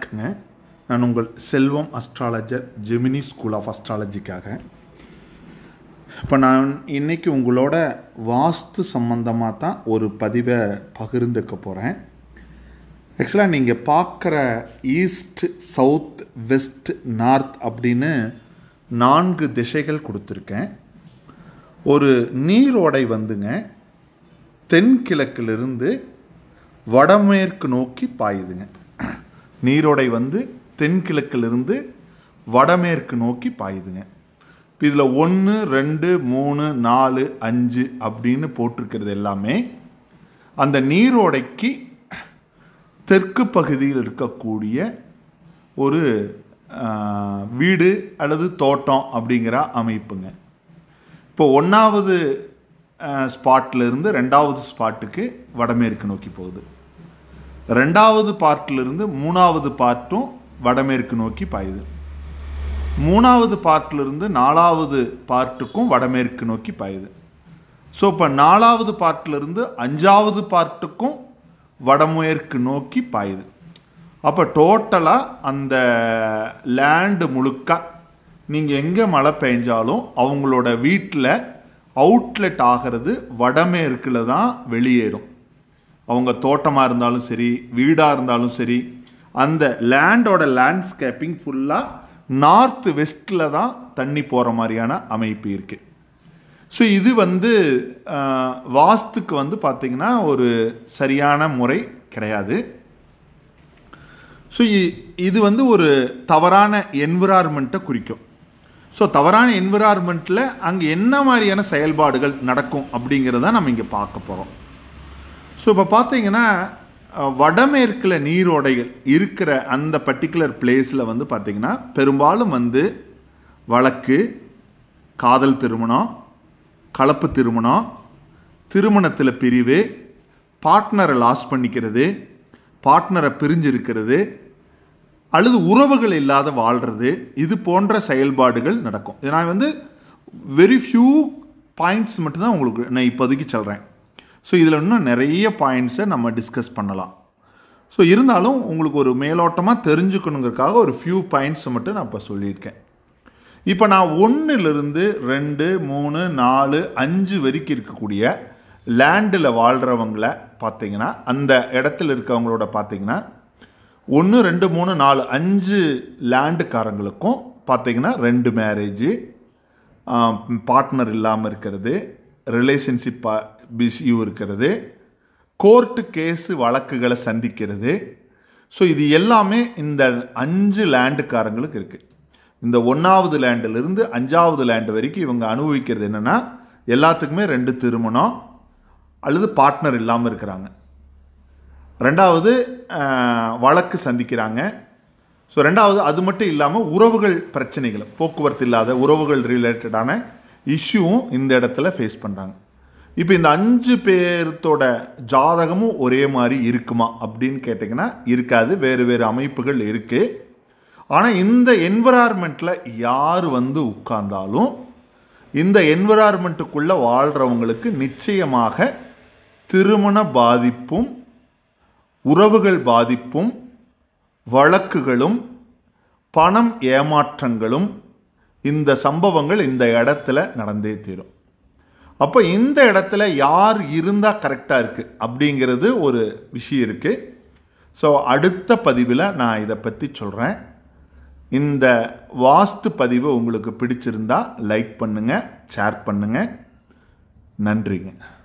வணக்கங்க. நான் உங்கள் Selvam astrologer, Gemini school of அஸ்ட்ராலஜிக்காக. இப்போ நான் இன்றைக்கி உங்களோட வாஸ்து சம்பந்தமாக தான் ஒரு பதிவை பகிர்ந்துக்க போகிறேன். ஆக்சுவலாக நீங்கள் பார்க்குற ஈஸ்ட், சவுத், வெஸ்ட், நார்த் அப்படின்னு 4 திசைகள் கொடுத்துருக்கேன். ஒரு நீரோடை வந்துங்க தென்கிழக்கிலிருந்து வடமேற்கு நோக்கி பாயுதுங்க. நீரோடை வந்து தென்கிழக்கிலிருந்து வடமேற்கு நோக்கி பாயுதுங்க. இதில் 1, 2, 3, 4, 5 அப்படின்னு போட்டிருக்கிறது எல்லாமே அந்த நீரோடைக்கு தெற்கு பகுதியில் இருக்கக்கூடிய ஒரு வீடு அல்லது தோட்டம் அப்படிங்கிற அமைப்புங்க. இப்போ 1வது ஸ்பாட்டிலிருந்து 2வது ஸ்பாட்டுக்கு வடமேற்கு நோக்கி போகுது. 2வது பார்ட்டிலிருந்து 3வது பார்ட்டும் வடமேற்கு நோக்கி பாயுது. 3வது பார்ட்டிலிருந்து 4வது பார்ட்டுக்கும் வடமேற்கு நோக்கி பாயுது. ஸோ இப்போ 4வது பார்ட்டிலிருந்து 5வது பார்ட்டுக்கும் வடமேற்கு நோக்கி பாயுது. அப்போ டோட்டலாக அந்த லேண்டு முழுக்க நீங்கள் எங்கே மழை பெஞ்சாலும் அவங்களோட வீட்டில் அவுட்லெட் ஆகிறது வடமேற்கில் தான் வெளியேறும். அவங்க தோட்டமாக இருந்தாலும் சரி, வீடாக இருந்தாலும் சரி, அந்த லேண்டோட லேண்ட்ஸ்கேப்பிங் ஃபுல்லாக நார்த் வெஸ்ட்டில் தான் தண்ணி போகிற மாதிரியான அமைப்பு இருக்குது. ஸோ இது வந்து வாஸ்துக்கு வந்து பார்த்திங்கன்னா ஒரு சரியான முறை கிடையாது. ஸோ இது வந்து ஒரு தவறான என்விரான்மெண்ட்டை குறிக்கும். ஸோ தவறான என்விரான்மெண்ட்டில் அங்கே என்ன மாதிரியான செயல்பாடுகள் நடக்கும் அப்படிங்கிறத நம்ம இங்கே பார்க்க போகிறோம். ஸோ இப்போ பார்த்தீங்கன்னா வடமேற்கில் நீரோடைகள் இருக்கிற அந்த பர்டிகுலர் பிளேஸில் வந்து பார்த்திங்கன்னா பெரும்பாலும் வந்து வழக்கு, காதல் திருமணம், கலப்பு திருமணம், திருமணத்தில் பிரிவு, பார்ட்னரை லாஸ் பண்ணிக்கிறது, பார்ட்னரை பிரிஞ்சிருக்கிறது, அல்லது உறவுகள் இல்லாத வாழ்கிறது, இது போன்ற செயல்பாடுகள் நடக்கும். இது நான் வந்து வெரி ஃபியூ பாயிண்ட்ஸ் மட்டும்தான் உங்களுக்கு நான் இப்போதைக்கு சொல்கிறேன். ஸோ இதில் இன்னும் நிறைய பாயிண்ட்ஸை நம்ம டிஸ்கஸ் பண்ணலாம். ஸோ இருந்தாலும் உங்களுக்கு ஒரு மேலோட்டமாக தெரிஞ்சுக்கணுங்கிறதுக்காக ஒரு ஃபியூ பாயிண்ட்ஸை மட்டும் நான் இப்போ சொல்லியிருக்கேன். இப்போ நான் 1லிருந்து 2, 3, 4, 5 வரைக்கும் இருக்கக்கூடிய லேண்டில் வாழ்கிறவங்கள பார்த்தீங்கன்னா, அந்த இடத்துல இருக்கவங்களோட பார்த்தீங்கன்னா 1, 2, 3, 4, 5 லேண்டுக்காரங்களுக்கும் பார்த்தீங்கன்னா 2 மேரேஜு, பார்ட்னர் இல்லாமல் இருக்கிறது, ரிலேஷன்ஷிப் பிஸியூ இருக்கிறது, கோர்ட்டு கேஸு வழக்குகளை சந்திக்கிறது. ஸோ இது எல்லாமே இந்த 5 லேண்டுக்காரங்களுக்கு இருக்குது. இந்த 1வது லேண்டிலிருந்து 5வது லேண்டு வரைக்கும் இவங்க அனுபவிக்கிறது என்னென்னா, எல்லாத்துக்குமே 2 திருமணம் அல்லது பார்ட்னர் இல்லாமல் இருக்கிறாங்க. 2வது வழக்கு சந்திக்கிறாங்க. ஸோ 2வது அது மட்டும் இல்லாமல் உறவுகள் பிரச்சனைகள், போக்குவரத்து இல்லாத உறவுகள் ரிலேட்டடான இஷ்யூவும் இந்த இடத்துல ஃபேஸ் பண்ணுறாங்க. இப்போ இந்த 5 பேர்த்தோட ஜாதகமும் ஒரே மாதிரி இருக்குமா அப்படின்னு கேட்டிங்கன்னா இருக்காது. வேறு வேறு அமைப்புகள் இருக்குது. ஆனால் இந்த என்விரான்மெண்ட்டில் யார் வந்து உட்கார்ந்தாலும் இந்த என்விரான்மெண்ட்டுக்குள்ளே வாழ்கிறவங்களுக்கு நிச்சயமாக திருமண பாதிப்பும், உறவுகள் பாதிப்பும், வழக்குகளும், பணம் ஏமாற்றங்களும், இந்த சம்பவங்கள் இந்த இடத்துல நடந்தே தீரும். அப்போ இந்த இடத்துல யார் இருந்தால் கரெக்டாக இருக்குது அப்படிங்கிறது ஒரு விஷயம் இருக்குது. ஸோ அடுத்த பதிவில் நான் இதை பற்றி சொல்கிறேன். இந்த வாஸ்து பதிவு உங்களுக்கு பிடிச்சிருந்தா லைக் பண்ணுங்கள், ஷேர் பண்ணுங்கள். நன்றிங்க.